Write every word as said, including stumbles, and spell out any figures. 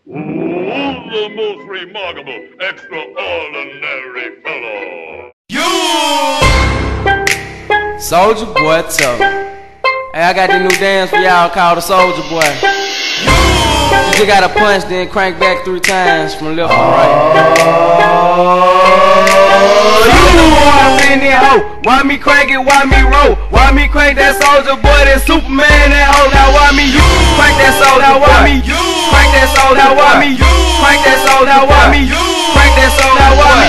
the most remarkable, extraordinary fellow. You! Soldier Boy tough. Hey, I got this new dance for y'all called the Soldier Boy. You! You just gotta punch, then crank back three times from left to right. Why me crank it, why me roll? Why me crank that Soldier Boy, that Superman, that hoe? Now why me you crank that Soldier Boy? Now why me you crank that Soldier? Now why me you crank that Soldier? Now why me you crank that Soldier? Now why me